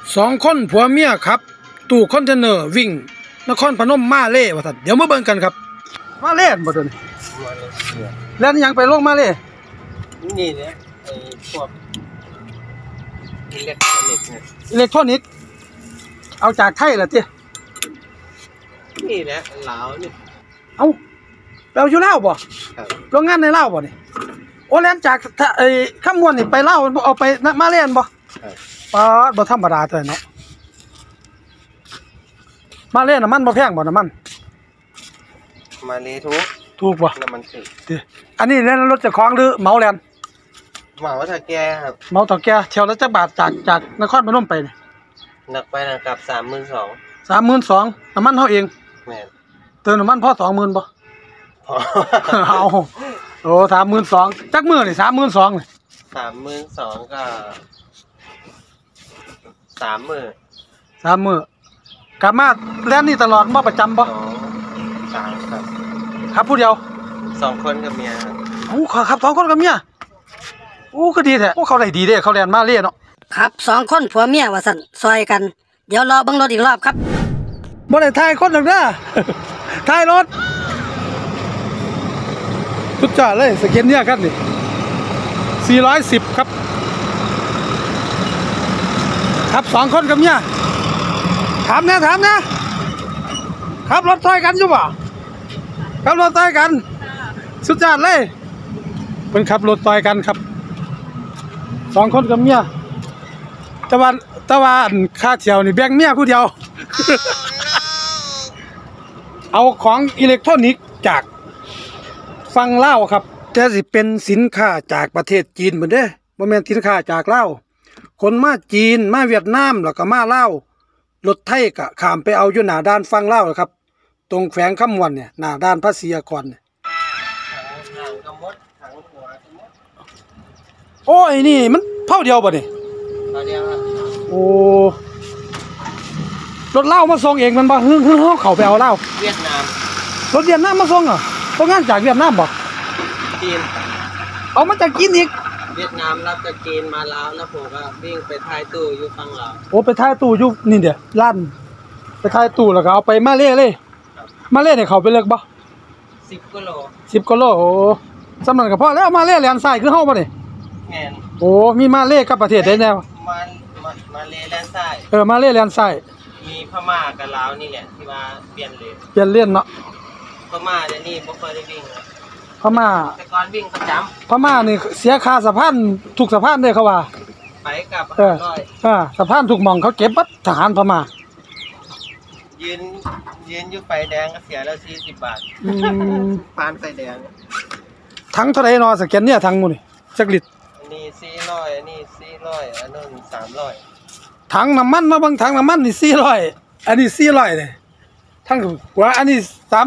สองคนผัวเมียครับตู้คอนเทนเนอร์วิ่งนครพนมมาเล่ว่าท่านเดี๋ยวมาเบิ่งกันครับมาเล่บ่ตัวนี้แล้วยังไปลงมาเล่นี่เนี่ยไอ้พวกอิเล็กทรอนิกส์เนี่ยอิเล็กทรอนิกส์เอาจากไทยล่ะตินี่แหละลาวนี่เอาเราอยู่ลาวบ่โรงงานในลาวบ่นี่โอ้แล่นจากไอ้คำมวนนี่ไปลาวเอาไปมาเล่นบ่ป๊าดบ่ธรรมดาตัวเนาะมาเล่นน้ำมันบ่แพงบ่น้ำมันมาเลถูกบ่น้ำมันถูกอันนี้เล่นรถเจ้าของหรือเหมาแล่นเหมาถ้าแกครับเหมาต่อแกเที่ยวละจักบาทจากนครพนมไปนี่หนักไปหนักกลับ32,000 น้ำมันเฮาเองแม่นเติมน้ำมันพอ 20,000บ่พอเอาโอ้ 32,000จักมื้อนี่32,000นี่ 32,000ก็3 มื้อ 3 มื้อกลับมาแล่นนี่ตลอดบ่ประจำบ่ 3ครับครับผู้เดียว 2 คนกับเมียโอ้ครับ2 คนกับเมียโอ้ก็ดีแท้โอ้เขาได้ดีเด้เขาแล่นมาเล่เนาะครับ2 คนผัวเมียว่าซั่นซอยกันเดี๋ยวรอเบิ่งรถอีกรอบครับบ่ได้ถ่ายคนหรอกเด้อถ่ายรถสุดยอดเลยสเก็ตเนี่ยครับนี่410ครับครับ2 คนกับเมียถามนะขับรถซอยกันอยู่บ่ขับรถซอยกันสุดยอดเลยเป็นขับรถซอยกันครับ2 คนกับเมียแต่ว่าค่าเที่ยวนี่แบ่งเมียผู้เดียว เอาของอิเล็กทรอนิกส์จากฟังลาวครับแต่สิเป็นสินค้าจากประเทศจีนเหมือนเด้บ่แม่นสินค้าจากลาวคนมาจีนมาเวียดนามแล้วก็มาลาวรถไทยก็ข้ามไปเอาอยู่หน้าด้านฟังลาวครับตรงแขวงคำวันเนี่ยหน้าด้านภาษีอากรเนี่ยโอ้ยนี่มันเท่าเดียวบ่นี่เท่าเดียวครับโอ้รถเล่ามาส่งเองมันบ่ฮึ่งเขาไปเอาเล่าเวียดนามรถเวียดนามมาส่งเหรอต้องงานจากเวียดนามบ่จีนเอามาจากจีนอีกเวียดนามรับจากจีนมาลาวแล้วผมก็วิ่งไปท้ายตู้อยู่ฝั่งลาวโอ้ไปท้ายตู้อยู่นี่เดี๋ยวลั่นไปท้ายตู้แล้วก็เอาไปมาเล่เลยมาเล่เนี่ยเขาไปเลิกบ่ 10 กิโล 10 กิโลโอ้สำนักก็พอแล้วมาเล่แลนซ้ายคือเฮาบ่นี่แม่นโอ้มีมาเล่กับประเทศใดแน่มาเลแลนด์ซ้ายมาเลแลนด์ซ้ายมีพม่ากับลาวนี่แหละที่ว่าเปลี่ยนเลนเนาะพม่าเดี๋ยวนี้บ่ค่อยได้วิ่งแล้วพม่าแต่ก่อนวิ่งประจำพม่านี่เสียค่าสะพานทุกสะพานเด้เขาว่าไปกับ 500สะพานทุกหม่องเขาเก็บบัตรทหารพม่ายืนอยู่ไฟแดงก็เสียแล้ว40 บาทผ่านไฟแดงทั้งเท่าไหร่เนาะสแกนเนี่ยทั้งหมดนี่จักลิตรอันนี้400อันนี้400อันนั้น300 ถังน้ำมันมาเบิ่งถังน้ำมันนี่400อันนี้400เลยทั้งหัวอันนี้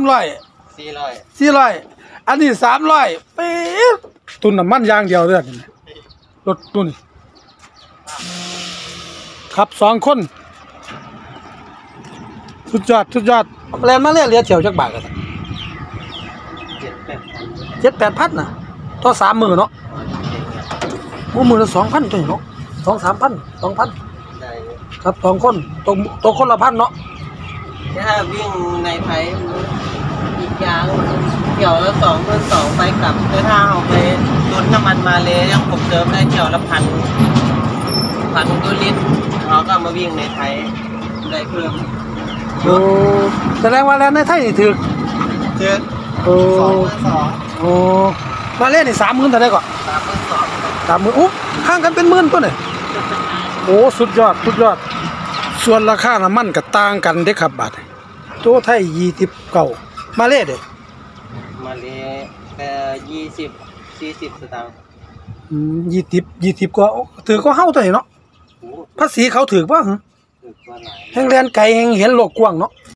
400อันนี้300ป๊ดตุนน้ำมันอย่างเดียวเด้อนี่รถตุนขับ2 คนสุดยอดแลนมาเลยเหลือเที่ยวจักบาทกัน7-8,000น่ะต่อ3 มื้อเนาะโอ้มื้อละ 2,000 ตัวเนาะ 2-3,000 2,000ได้ครับ2 คนตกคนละ1,000เนาะถ้าวิ่งในไทยอีกอย่างเที่ยวละ22,000ไปกลับแต่ถ้าเอาไปตุนน้ำมันมาเลยยังผมเติมได้เที่ยวละ1,000ตัวลิตรเขาก็มาวิ่งในไทยได้เพิ่มโอ้แสดงว่าแล้วในไทยนี่ถึกโอ้โอ้มาเล่นนี่30,000เท่าไดก่อน30,000อุ๊บข้างกันเป็นหมื่นตัวนี่โอ้สุดยอดส่วนราคาน้ำมันก็ต่างกันเด้ครับบาทตัวไทย29มาเล่เด้มาเล่20-40 สตางค์ 20กว่าถือก็เฮาตัวนี้เนาะภาษีเขาถือบ่หึถือว่าหลายแห่งแลนไกลแห่งเห็นโลกกว้างเนาะ